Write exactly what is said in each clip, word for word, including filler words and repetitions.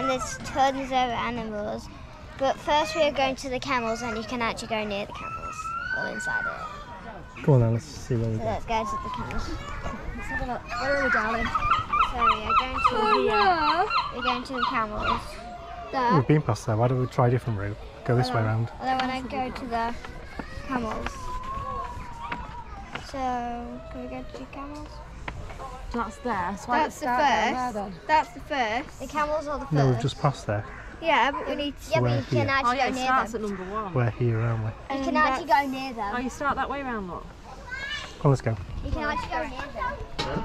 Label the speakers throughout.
Speaker 1: and there's tons of animals. But first we are going to the camels, and you can actually go near the camels or inside it.
Speaker 2: Go on then, let's see where we
Speaker 1: so
Speaker 2: go.
Speaker 1: let's go to the camels.
Speaker 3: Let's have a look. Where are we, darling?
Speaker 1: So we are going to
Speaker 3: Oh,
Speaker 1: here.
Speaker 3: no.
Speaker 1: We're going to the camels. There.
Speaker 2: We've been past there, why don't we try a different route? Go this way round.
Speaker 1: And then when I go to the camels. So, can we go to the camels?
Speaker 3: That's there. So
Speaker 1: That's the first.
Speaker 3: There,
Speaker 1: That's the first. The camels are the first.
Speaker 2: No, we've just passed there.
Speaker 1: Yeah, but we need to. Yeah, but you
Speaker 2: We're
Speaker 1: can
Speaker 2: here.
Speaker 1: actually
Speaker 3: oh, yeah,
Speaker 1: go
Speaker 3: it
Speaker 1: near
Speaker 3: starts
Speaker 1: them.
Speaker 3: at number one.
Speaker 2: We're here, aren't we?
Speaker 1: You can actually go near them.
Speaker 3: Oh, you start that way round, look.
Speaker 2: Oh, let's go.
Speaker 1: You can actually go near them.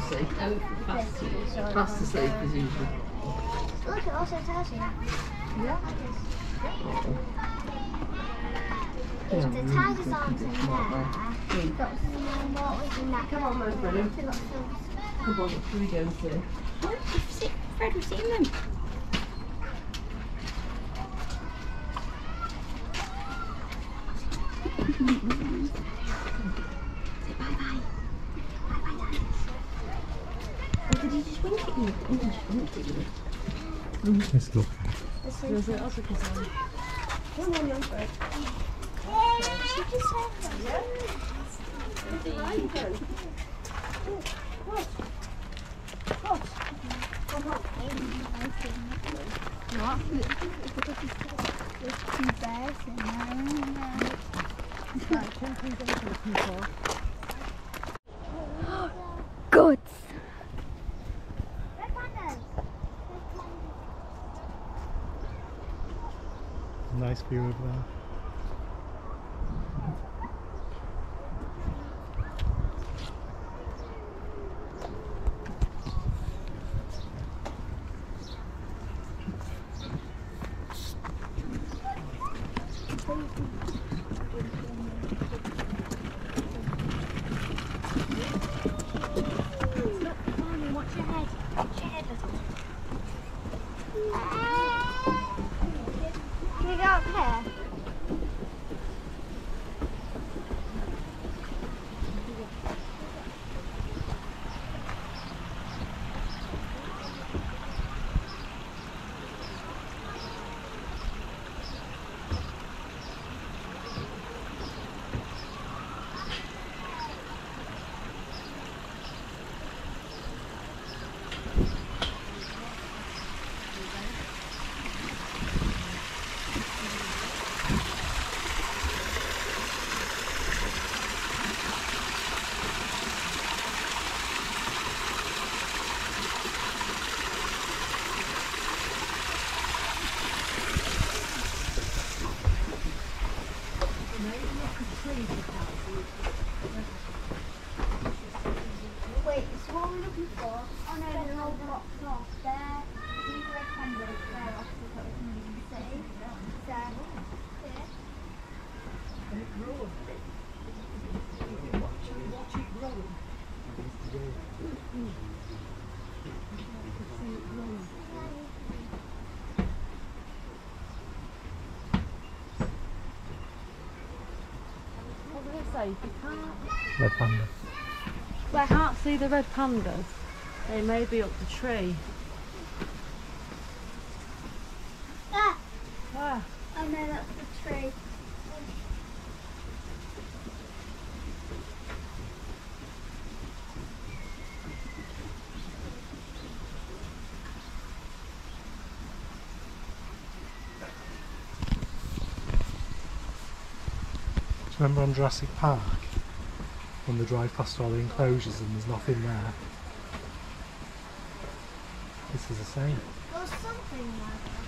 Speaker 4: Fast, fast asleep as usual.
Speaker 1: Look, it also tells you.
Speaker 3: Yeah.
Speaker 1: If the tiger's arms in there, got some more in that.
Speaker 4: Come on, then, Freddie. Come on, what do we go to?
Speaker 1: Oh, we've seen, Fred, we've seen them. Say bye-bye. Bye-bye, Dad. Oh, did he just wink at you? Oh, he just winked at you.
Speaker 2: Let's look.
Speaker 3: There's a other kiss on.
Speaker 1: Come on, young Fred. Yay, she just said that. There's two bears in there. Goods.
Speaker 2: Nice view over there.
Speaker 1: Watch your head. Watch your head, little. Can we go up here? Wait, so what are we looking for? Oh no, they're all blocked off. There, these red pandas, they're off the coast. See? So, here.
Speaker 3: What did it say? If you can't,
Speaker 2: Red panda.
Speaker 3: if you can't see the red pandas, they may be up the tree.
Speaker 1: Ah!
Speaker 3: Ah.
Speaker 1: Oh no, that's the tree.
Speaker 2: Do you remember on Jurassic Park when they drive past all the enclosures and there's nothing there? This is the same.
Speaker 1: There's something like that.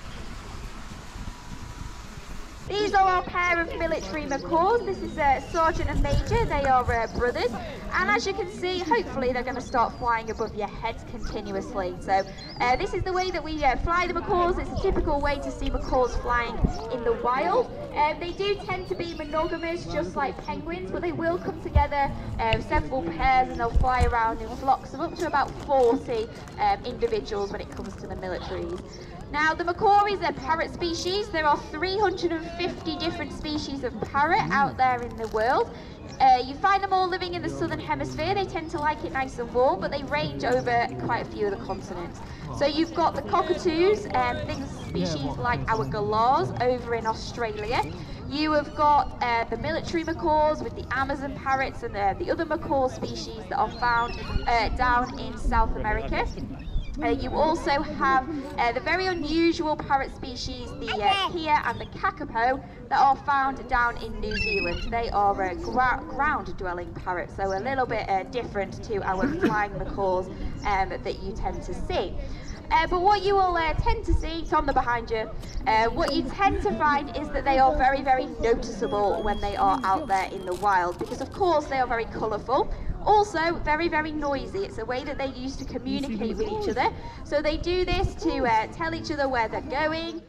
Speaker 5: These are our pair of military macaws. This is uh, Sergeant and Major. They are uh, brothers. And as you can see, hopefully they're going to start flying above your heads continuously. So uh, this is the way that we uh, fly the macaws. It's a typical way to see macaws flying in the wild. Um, they do tend to be monogamous, just like penguins, but they will come together, um, several pairs, and they'll fly around in flocks of up to about forty um, individuals when it comes to the militaries. Now, the macaw is a parrot species. There are three hundred fifty different species of parrot out there in the world. Uh, you find them all living in the southern hemisphere. They tend to like it nice and warm, but they range over quite a few of the continents. So you've got the cockatoos and things, species like our galahs over in Australia. You have got uh, the military macaws with the Amazon parrots and uh, the other macaw species that are found uh, down in South America. Uh, you also have uh, the very unusual parrot species, the uh, Kia and the Kakapo, that are found down in New Zealand. They are uh, gra ground-dwelling parrots, so a little bit uh, different to our flying macaws um, that you tend to see. Uh, but what you will uh, tend to see, it's on the behind you, uh, what you tend to find is that they are very, very noticeable when they are out there in the wild, because of course they are very colourful. Also, very, very noisy. It's a way that they use to communicate with each other. So they do this to uh, tell each other where they're going.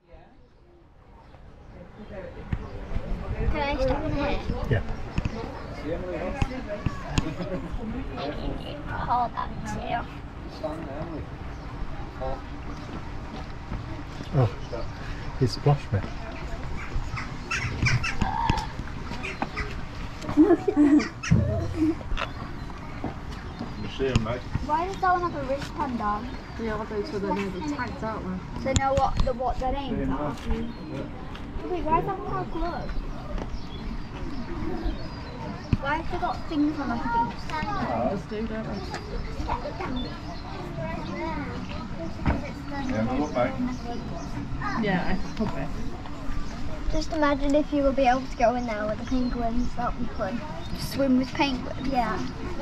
Speaker 1: Can I stop in here?
Speaker 2: Yeah.
Speaker 1: Hold that too.
Speaker 2: Oh, he splashed me.
Speaker 1: Why does that one have a wristband on?
Speaker 3: Yeah, all those are the, the tags, aren't
Speaker 1: So they know what the what their names are. Wait, why is that one glove? Why have they got things on like a beach?
Speaker 3: they? Just do, don't they? Yeah, I probably.
Speaker 1: Just imagine if you would be able to go in there with the penguins. That would be fun. Swim with penguins. Yeah.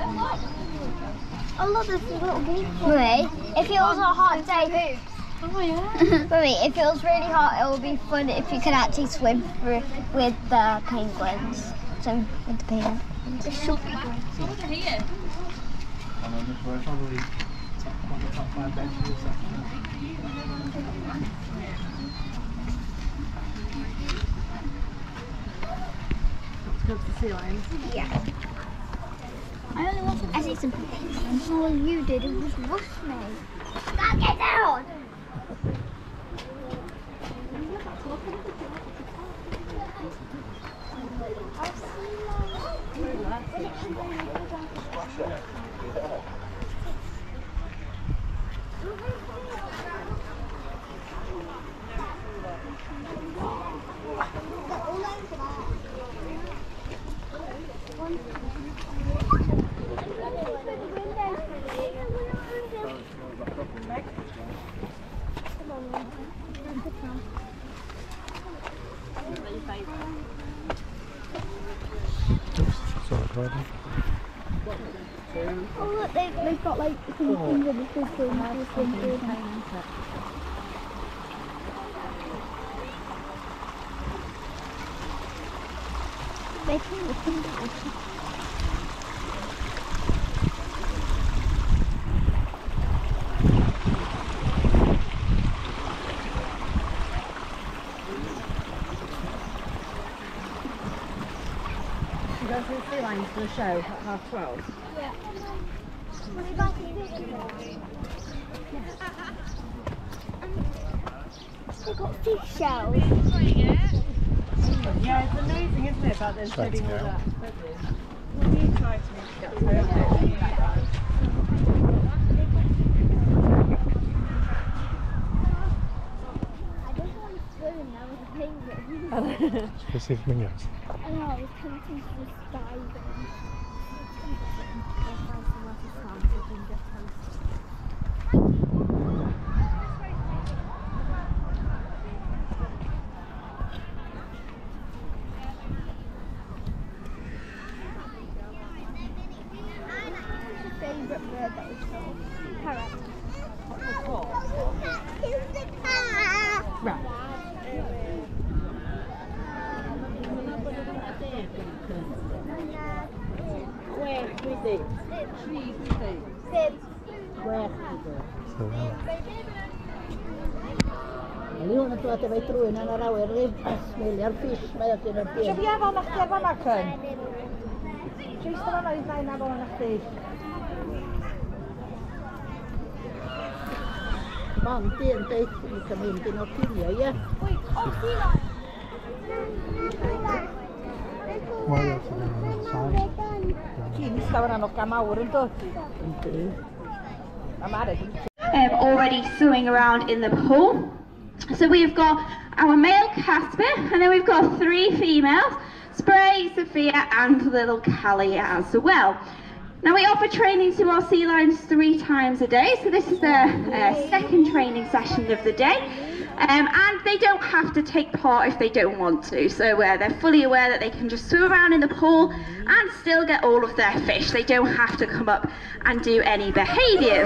Speaker 1: Oh look, there's little games. Mummy, if it was a hot day.
Speaker 3: Oh yeah.
Speaker 1: Mummy, if it was really hot, it would be fun if you could actually swim through with the penguins. Swim with the penguins. It's so good.
Speaker 3: Over here.
Speaker 2: Probably one of the top five benches or something.
Speaker 3: Go to the sea lions.
Speaker 1: Yeah. I only wanted to see some penguins. All you did was rush me. Now get down! Oh look, they, they've got like some things in the system. They can listen to it.
Speaker 3: You go to the sea lions for the show at half twelve.
Speaker 1: Yeah. What about the They've got fish shells.
Speaker 3: Yeah, it's amazing, isn't it, about them
Speaker 2: Straight
Speaker 3: shedding all
Speaker 2: to go.
Speaker 3: that. What are you trying to make
Speaker 1: I just want to swim in there with a penguin.
Speaker 2: Should we see flamingos?
Speaker 1: I know, I was tempted to just dive in. Favourite bird that we saw? Parrot.
Speaker 3: Right. Where is it?
Speaker 1: Sib.
Speaker 3: Where is it?
Speaker 2: So, uh,
Speaker 4: Liwn yn dod efo'i drwy'n yn yr awyr, smilio'r ffis mae ydyn nhw'n
Speaker 3: Sio
Speaker 4: byd.
Speaker 3: fi efo na chdi efo macen? Just yn anodd na'n efo na chdi.
Speaker 4: Mam dyn deud i ti'n mynd i'n o'r cinio, ie?
Speaker 1: Wait, oh, sea lion. Sea lion. They're called
Speaker 2: Wel, ie, so down on the other side.
Speaker 4: Ti'n istaw yn anoga mawr yn dod. Yndi. A Mari.
Speaker 5: Um, already swimming around in the pool. So we've got our male Casper, and then we've got three females, Spray, Sophia, and little Callie as well. Now we offer training to our sea lions three times a day, so this is their uh, second training session of the day. Um, and they don't have to take part if they don't want to, so uh, they're fully aware that they can just swim around in the pool and still get all of their fish. They don't have to come up and do any behaviours.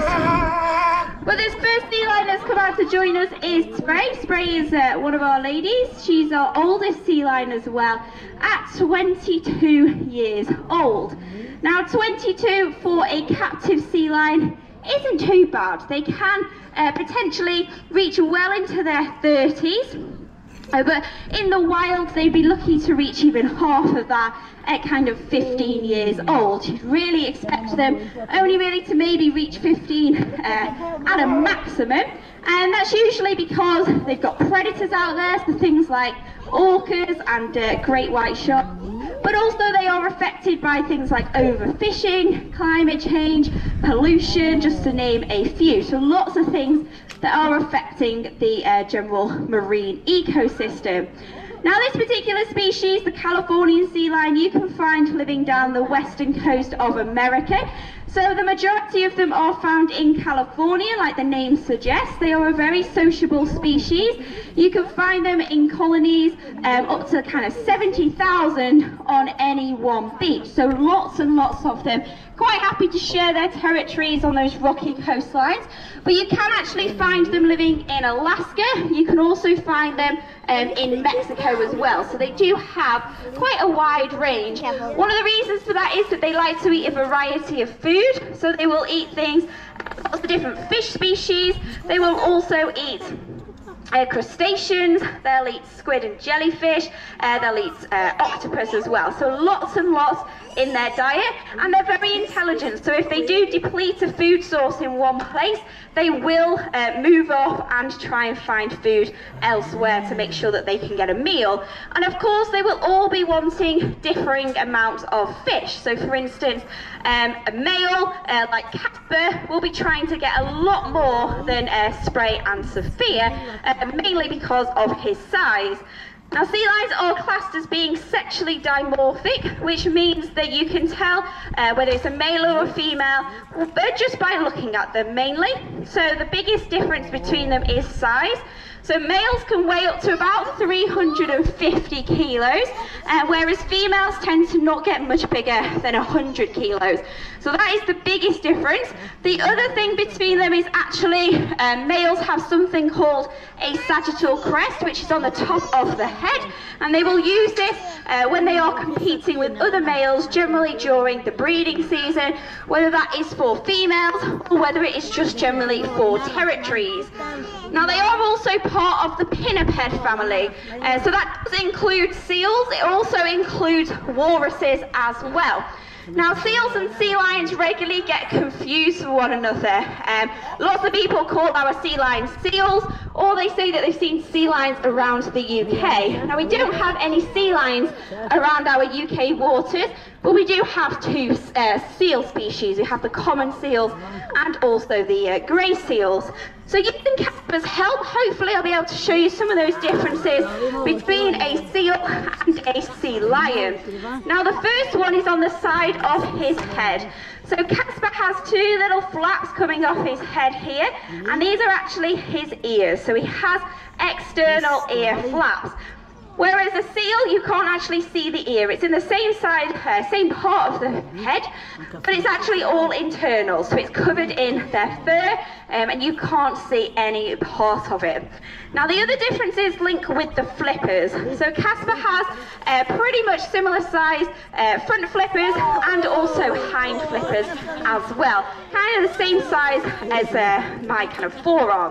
Speaker 5: But this first sea lion that's come out to join us is Spray. Spray is uh, one of our ladies. She's our oldest sea lion as well, at twenty-two years old. Now twenty-two for a captive sea lion isn't too bad. They can uh, potentially reach well into their thirties, uh, but in the wild they'd be lucky to reach even half of that at kind of fifteen years old. You'd really expect them only really to maybe reach fifteen uh, at a maximum, and that's usually because they've got predators out there, so things like orcas and uh, great white sharks. But also they are affected by things like overfishing, climate change, pollution, just to name a few. So lots of things that are affecting the uh, general marine ecosystem. Now this particular species, the Californian sea lion, you can find living down the western coast of America. So the majority of them are found in California, like the name suggests. They are a very sociable species. You can find them in colonies um, up to kind of seventy thousand on any one beach. So lots and lots of them. Quite happy to share their territories on those rocky coastlines. But you can actually find them living in Alaska. You can also find them um, in Mexico as well. So they do have quite a wide range. One of the reasons for that is that they like to eat a variety of food. So they will eat things, lots of different fish species. They will also eat Uh, crustaceans, they'll eat squid and jellyfish, uh, they'll eat uh, octopus as well. So lots and lots in their diet, and they're very intelligent. So if they do deplete a food source in one place, they will uh, move off and try and find food elsewhere to make sure that they can get a meal. And of course they will all be wanting differing amounts of fish. So for instance, um, a male uh, like Casper will be trying to get a lot more than uh, Spray and Sophia, uh, mainly because of his size. Now sea lions are classed as being sexually dimorphic, which means that you can tell uh, whether it's a male or a female just by looking at them mainly. So the biggest difference between them is size. So males can weigh up to about three hundred fifty kilos, uh, whereas females tend to not get much bigger than one hundred kilos. So that is the biggest difference. The other thing between them is actually uh, males have something called a sagittal crest, which is on the top of the head, and they will use this uh, when they are competing with other males, generally during the breeding season, whether that is for females or whether it is just generally for territories. Now they are also part of the pinniped family, uh, so that does include seals. It also includes walruses as well. Now seals and sea lions regularly get confused with one another. Um, lots of people call our sea lions seals, or they say that they've seen sea lions around the U K. Now we don't have any sea lions around our U K waters, but we do have two uh, seal species. We have the common seals and also the uh, grey seals. So using Casper's help, hopefully I'll be able to show you some of those differences between a seal and a sea lion. Now the first one is on the side of his head. So Casper has two little flaps coming off his head here, and these are actually his ears. So he has external ear flaps. Whereas a seal, you can't actually see the ear. It's in the same side, uh, same part of the head, but it's actually all internal. So it's covered in their fur, um, and you can't see any part of it. Now the other difference is linked with the flippers. So Casper has uh, pretty much similar size uh, front flippers and also hind flippers as well. Kind of the same size as uh, my kind of forearm.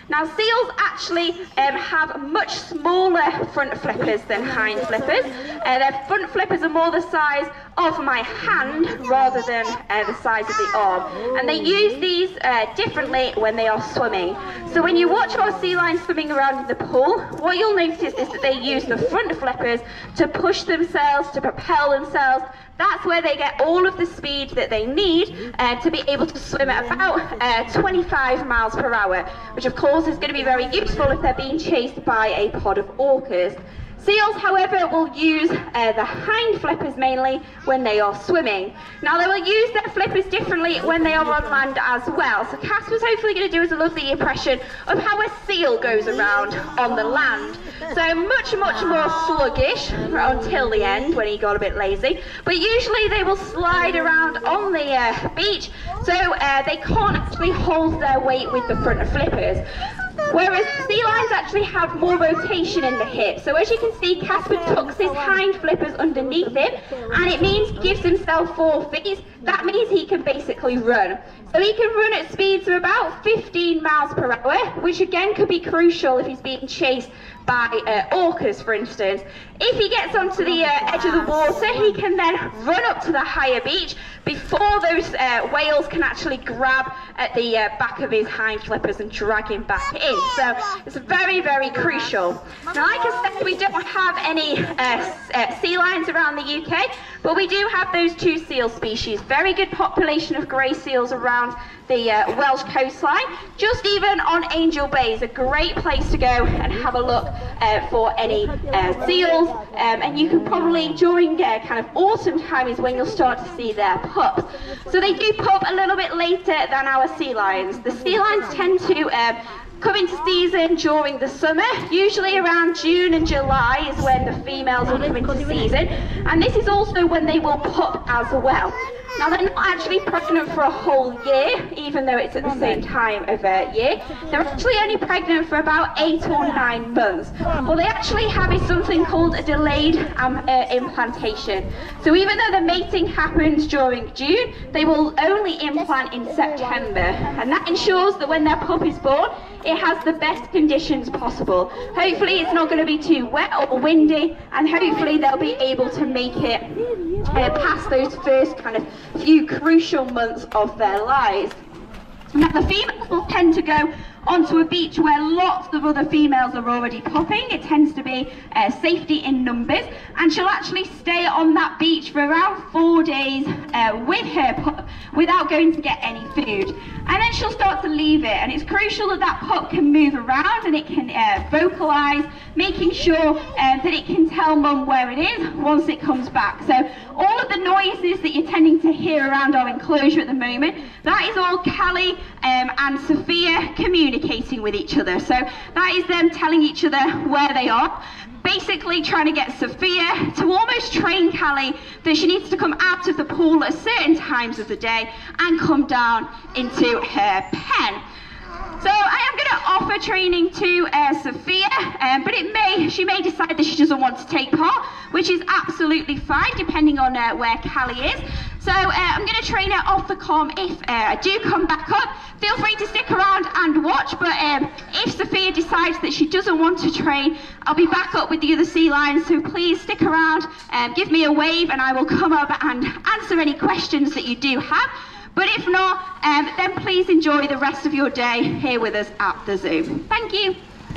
Speaker 5: Now seals actually um, have much smaller front flippers than hind flippers. Uh, their front flippers are more the size of my hand rather than uh, the size of the arm, and they use these uh, differently when they are swimming. So when you watch our sea lions swimming around in the pool, what you'll notice is that they use the front flippers to push themselves, to propel themselves. That's where they get all of the speed that they need uh, to be able to swim at about uh, twenty-five miles per hour, which of course is going to be very useful if they're being chased by a pod of orcas. Seals, however, will use uh, the hind flippers mainly when they are swimming. Now they will use their flippers differently when they are on land as well. So Cass was hopefully going to do us a lovely impression of how a seal goes around on the land. So much, much more sluggish until the end when he got a bit lazy. But usually they will slide around on the uh, beach, so uh, they can't actually hold their weight with the front flippers. Whereas sea lions actually have more rotation in the hips. So as you can see, Casper tucks his hind flippers underneath him, and it means he gives himself four feet. That means he can basically run. So he can run at speeds of about fifteen miles per hour, which again could be crucial if he's being chased by uh, orcas, for instance. If he gets onto the uh, edge of the water, he can then run up to the higher beach before those uh, whales can actually grab at the uh, back of his hind flippers and drag him back in. So it's very, very crucial. Now, like I said, we don't have any uh, uh, sea lions around the U K, but we do have those two seal species. Very good population of grey seals around the uh, Welsh coastline. Just even on Angel Bay is a great place to go and have a look uh, for any uh, seals. Um, and you can probably, during uh, kind of autumn time is when you'll start to see their pups. So they do pup a little bit later than our sea lions. The sea lions tend to um, come into season during the summer. Usually around June and July is when the females will come into season. And this is also when they will pup as well. Now they're not actually pregnant for a whole year, even though it's at the same time of a year. They're actually only pregnant for about eight or nine months. What they actually have is something called a delayed um, uh, implantation. So even though the mating happens during June, they will only implant in September. And that ensures that when their pup is born, it has the best conditions possible. Hopefully it's not going to be too wet or windy, and hopefully they'll be able to make it uh, past those first kind of few crucial months of their lives. Now the females will tend to go onto a beach where lots of other females are already pupping. It tends to be uh, safety in numbers, and she'll actually stay on that beach for around four days uh, with her pup without going to get any food. And then she'll start to leave it, and it's crucial that that pup can move around and it can uh, vocalise, making sure uh, that it can tell mum where it is once it comes back. So all of the noises that you're tending to hear around our enclosure at the moment, that is all Callie um, and Sophia communicating with each other. So that is them telling each other where they are, basically trying to get Sophia to almost train Callie that she needs to come out of the pool at certain times of the day and come down into her pen. So I am going to offer training to uh, Sophia, um, but it may she may decide that she doesn't want to take part, which is absolutely fine depending on uh, where Callie is. So uh, I'm going to train her off the comm. If uh, I do come back up, feel free to stick around and watch, but um, if Sophia decides that she doesn't want to train, I'll be back up with the other sea lions, so please stick around, um, give me a wave, and I will come up and answer any questions that you do have. But if not, um, then please enjoy the rest of your day here with us at the zoo. Thank you.
Speaker 3: Is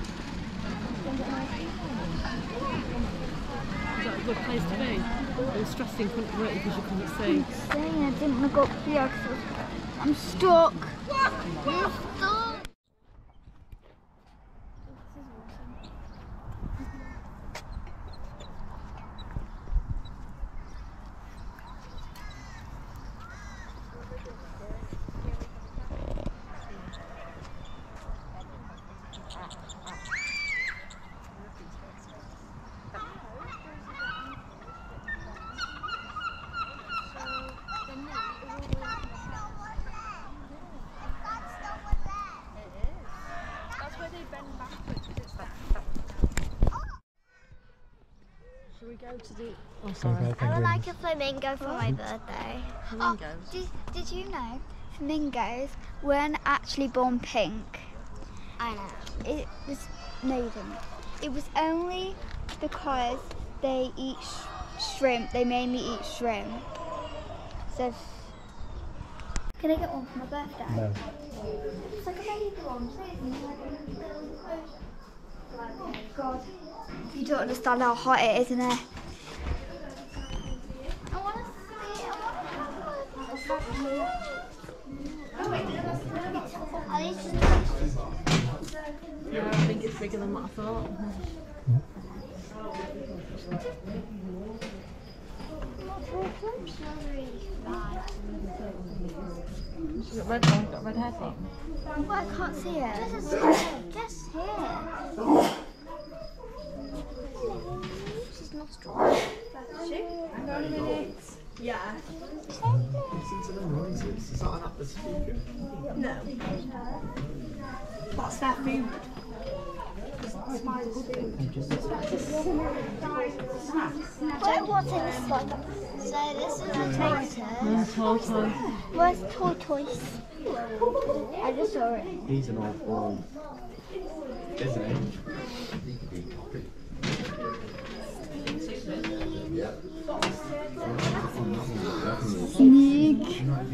Speaker 3: that a good place to be? It was stressing, couldn't you, because you couldn't see?
Speaker 1: I didn't want to go up here because I'm stuck. I'm stuck.
Speaker 3: Shall we go to the... Oh, sorry.
Speaker 1: I would like a flamingo for my birthday.
Speaker 3: Flamingos?
Speaker 1: Oh, did, did you know flamingos weren't actually born pink? I know. It was no, you didn't. It was only because they eat sh shrimp. They mainly eat shrimp. So, can I get one for my birthday?
Speaker 2: No.
Speaker 1: It's like a baby one, so isn't it? Like a little enclosure. God, you don't understand how hot it is in there. I want to see it. I want to see it. Oh wait, are these just toys?
Speaker 3: Yeah, I think it's bigger than what I thought. She's got red one, got red hair thing.
Speaker 1: Well, I can't see it. Just here. Just here. She's nostril. That's she. Hang on a minute. Yeah.
Speaker 6: Listen to the noises. Is that an up the speaker?
Speaker 1: No. What's that food? Wait, what's in this one? So this is a tortoise.
Speaker 3: Tortoise.
Speaker 1: Where's tortoise? I just saw it.
Speaker 6: He's an old ball. Isn't he?
Speaker 1: Sneak.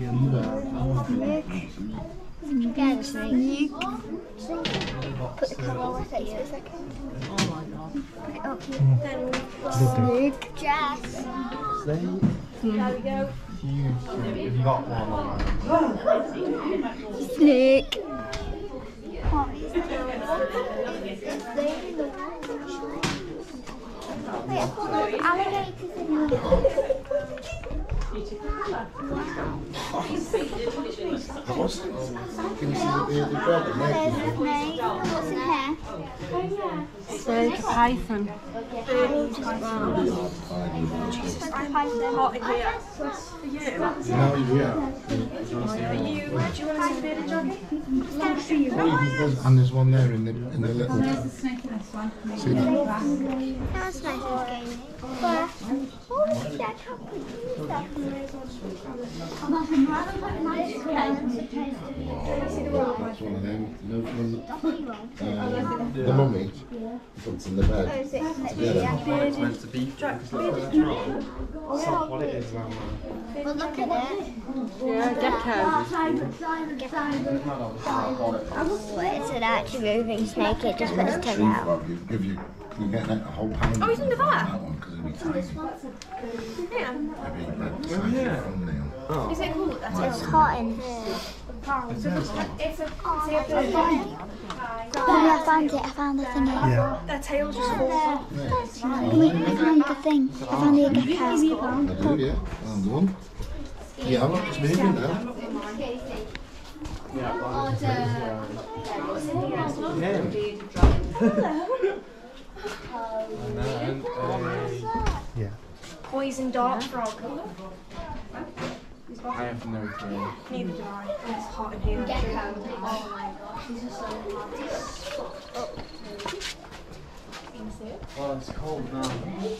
Speaker 1: Sneak. Get sneak. Put the camera on my face for a second.
Speaker 3: Oh my god.
Speaker 1: Put it up.
Speaker 2: Mm.
Speaker 1: Then sneak. Jess.
Speaker 6: Snake.
Speaker 1: There we go.
Speaker 6: Huge. Have you got one?
Speaker 1: Sneak. Oh, is there in the water? Wait, I've got those alligators in here.
Speaker 6: What's Can you see the, the dragon?
Speaker 1: There's a snake. What's in here?
Speaker 3: Snake, python.
Speaker 1: Hot in here.
Speaker 6: No, yeah. And there's one there in the in the little. See that?
Speaker 1: That's nice. Where? Oh, yeah, I can't believe that.
Speaker 6: That's one of them. No, one. Uh, the mummy. Puts in the bed.
Speaker 1: Oh, is it?
Speaker 6: Together.
Speaker 2: It's meant to be because look at the troll. That's not what it is around there.
Speaker 1: Well, look at it.
Speaker 3: Yeah, gecko.
Speaker 1: Oh, it's an actually moving snake. It just puts its tongue out.
Speaker 6: If you can get that whole pound.
Speaker 5: Oh, he's under there.
Speaker 6: That one because it'll be tiny.
Speaker 5: Yeah.
Speaker 6: Maybe red size thumbnail.
Speaker 5: Is it cool?
Speaker 1: It's hot in here.
Speaker 5: It's a. It's a
Speaker 1: Oh, yeah, I found it. I found the thing.
Speaker 2: Yeah.
Speaker 5: their tails just fall off.
Speaker 1: Wait, I found the thing. I found the gecko.
Speaker 6: I do, yeah. Found the one. Yeah, look, it's moving now.
Speaker 2: Yeah.
Speaker 5: Poison dart frog.
Speaker 6: I have no clue.
Speaker 5: Neither do I. It's hot in here.
Speaker 1: Oh my gosh, these are so hot.
Speaker 6: Well, it's cold now.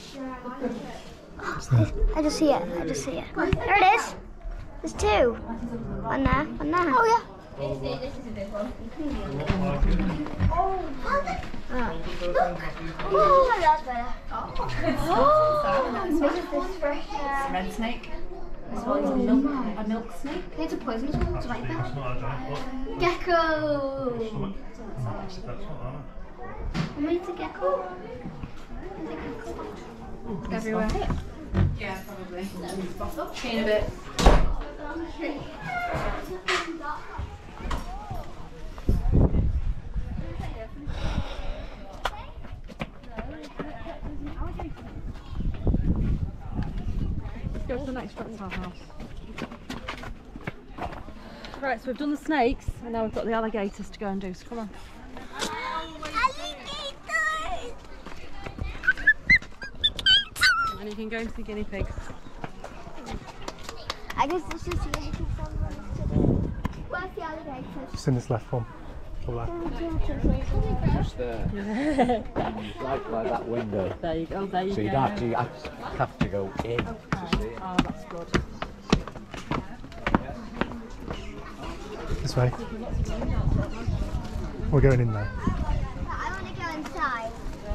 Speaker 1: I just see it. I just see it. There it is. There's two. One there. One there. Oh yeah. Oh, look. Oh, that's better. Oh, this is this fresh. Uh,
Speaker 5: Red snake. This one's a milk, a milk snake.
Speaker 1: it's a poisonous one. It's right there. Gecko. I mean, it's a gecko. It's a gecko.
Speaker 5: Everywhere. Yeah, probably. In a bit.
Speaker 3: Let's go to the next reptile house. Right, so we've done the snakes and now we've got the alligators to go and do, so come on. And you can go into the guinea pigs.
Speaker 1: I guess this is the Where's the alligator?
Speaker 2: Just in this left one. Or left.
Speaker 7: Just there. like, like that window.
Speaker 3: There you go, there you
Speaker 7: So
Speaker 3: go.
Speaker 7: you'd actually have to go in to see it.
Speaker 3: Oh, that's good.
Speaker 2: This way. We're going in there.
Speaker 1: I want to go inside.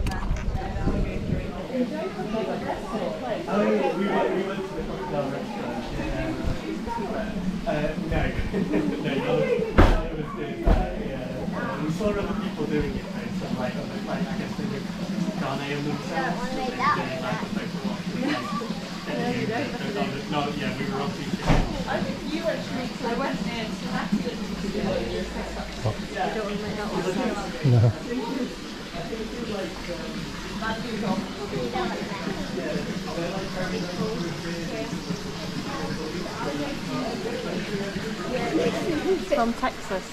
Speaker 2: Oh, we went, we went to the crocodile restaurant. Yeah. Uh, no, no, it was, it was doing that. Yeah. We saw other people doing it, though, so like, like, I guess they were Ghanaian themselves.
Speaker 1: I don't want to make that
Speaker 2: Yeah, like, like, no, no, yeah, we were on two tickets.
Speaker 3: I think you actually. I went in to have to. You don't want to make that one sound.
Speaker 2: No.
Speaker 3: From Texas.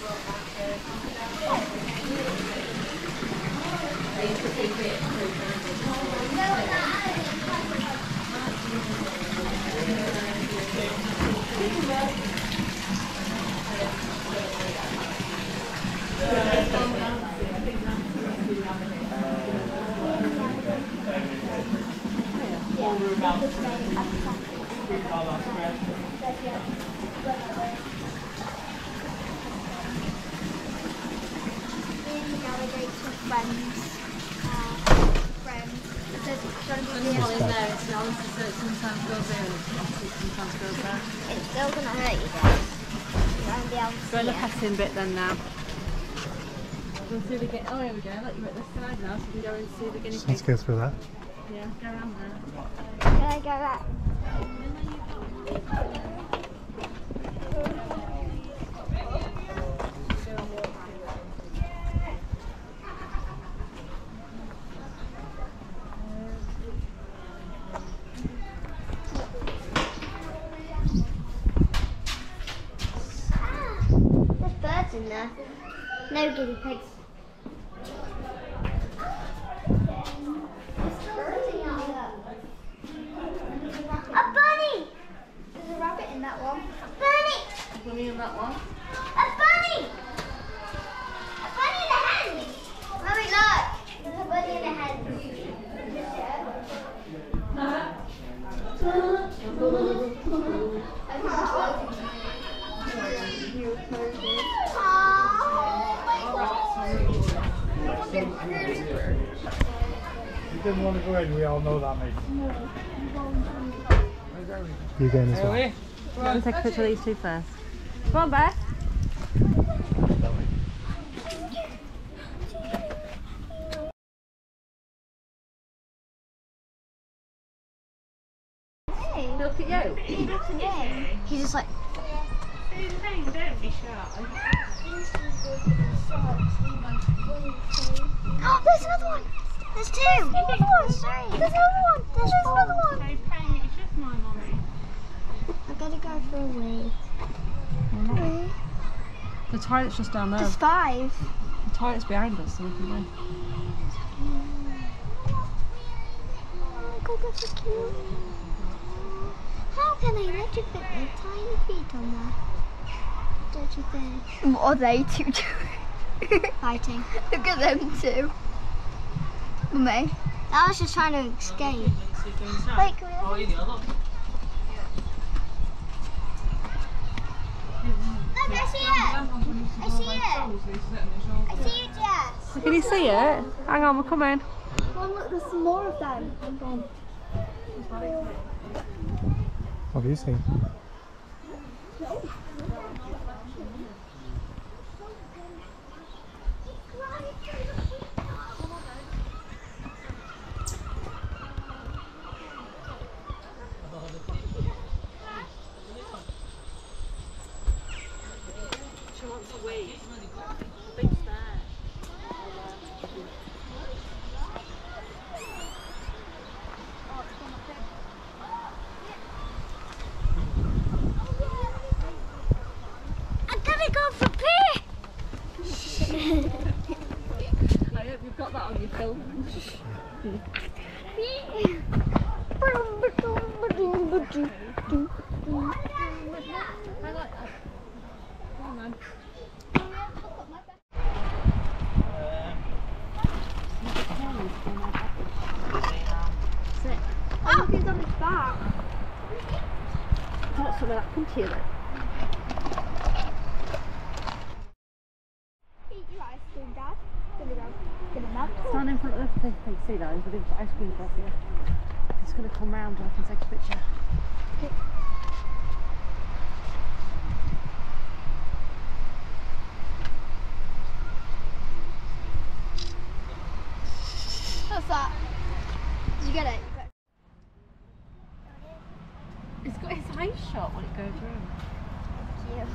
Speaker 1: Friends. Uh, friends. It says it's going to be
Speaker 3: Well, in there, it's honestly so it sometimes goes in and it sometimes goes back.
Speaker 1: It's still going to hurt you guys. You won't be able to
Speaker 3: Go in the
Speaker 1: see it.
Speaker 3: petting bit then now. Go through the guinea. Oh, here we go. Let you at this side now so we can go and see the guinea pig.
Speaker 2: Let's go through that.
Speaker 3: Yeah, go around there.
Speaker 1: Can I go back? There's birds in there. No guinea pigs. A bunny! There's a rabbit in that one. A bunny!
Speaker 3: Bunny in that one.
Speaker 1: A bunny! A bunny in the hand! Mommy, look! There's a bunny in the hand.
Speaker 2: You didn't want to go in, we all know that, mate. You're going as well.
Speaker 3: We're going to take a picture of these two first. Come on, Beth.
Speaker 1: Hey,
Speaker 3: Look at you.
Speaker 1: he looks at me. He's just like.
Speaker 3: Don't be shy.
Speaker 1: Oh, there's another one! There's two! There's another one! There's another one! There's another one! I've got to go for a wee. Wee.
Speaker 3: The toilet's just down there.
Speaker 1: There's five.
Speaker 3: The toilet's behind us, so we can go.
Speaker 1: Oh my god, that's so cute. How can they let you fit their tiny feet on there? Don't you think? What are they two doing? Fighting. Look at them two. Mummy. I was just trying to escape. Wait, can we look? Look, I see it! I see it! I see it, Jess!
Speaker 3: Can you see it? Hang on, we're coming.
Speaker 1: Oh, look, there's some more of them.
Speaker 2: What have you seen?
Speaker 3: She wants a wee. Big stare.
Speaker 1: I'm gonna go for pee!
Speaker 3: I hope you've got that on your film. I like that. Come on, man. Sit.
Speaker 1: Oh, look, he's on his back.
Speaker 3: What's some of that come to you then?
Speaker 1: Eat your ice cream,
Speaker 3: stand in front of the big sea lines with the ice cream truck here. It's going to come round and I can take a picture. Okay.
Speaker 1: What's that? Did you get it?
Speaker 3: It's got its eyes shut when it goes round.
Speaker 1: Thank you.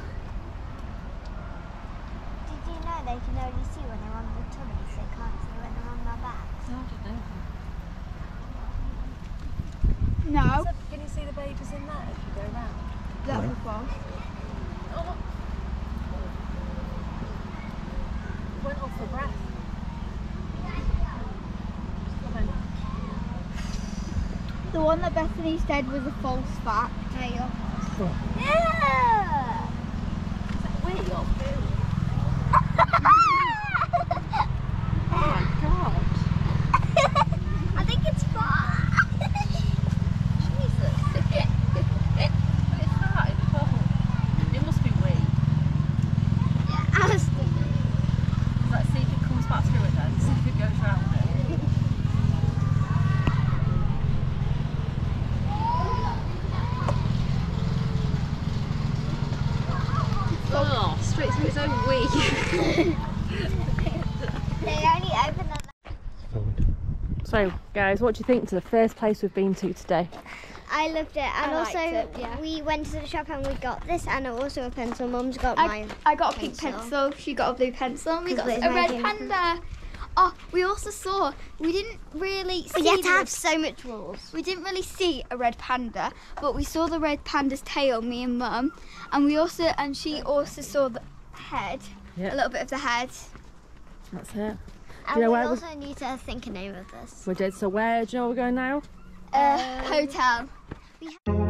Speaker 1: Did you know they can only see when they're on their tummies, they can't see when they're on their backs?
Speaker 3: No, I didn't know.
Speaker 1: No.
Speaker 3: So, can you see the babies in there if you go round?
Speaker 1: That was false.
Speaker 3: Oh. Went off for breath.
Speaker 1: The one that Bethany said was a false fact. There you go.
Speaker 3: Yeah! Is that where you're feeling? Oh my god.
Speaker 1: I think it's fun.
Speaker 3: Jesus. It's not. It must be weak.
Speaker 1: Yeah, I was thinking.
Speaker 3: Let's see if it comes back through it then. See if it goes round it. Oh, straight through its own wee.
Speaker 1: They only open them.
Speaker 3: So, guys, what do you think to the first place we've been to today?
Speaker 8: I loved it, and
Speaker 1: I
Speaker 8: also
Speaker 1: liked it, yeah.
Speaker 8: we went to the shop and we got this, and also a pencil. Mum's got
Speaker 1: I,
Speaker 8: mine.
Speaker 1: I got a pink
Speaker 8: pencil.
Speaker 1: pencil, she got a blue pencil, and we got
Speaker 8: 'Cause it's
Speaker 1: a
Speaker 8: my
Speaker 1: red
Speaker 8: favourite.
Speaker 1: panda. Oh, we also saw, we didn't really see
Speaker 8: We had to
Speaker 1: the-
Speaker 8: have so much rules.
Speaker 1: We didn't really see a red panda, but we saw the red panda's tail, me and Mum, and we also and she also saw the head,
Speaker 3: Yeah.
Speaker 1: a little bit of the head.
Speaker 3: That's it.
Speaker 8: And
Speaker 3: you know
Speaker 8: we
Speaker 3: where we-
Speaker 8: also need to think a name of this.
Speaker 3: We did. So where do you know we're going now?
Speaker 1: Uh, hotel.
Speaker 8: We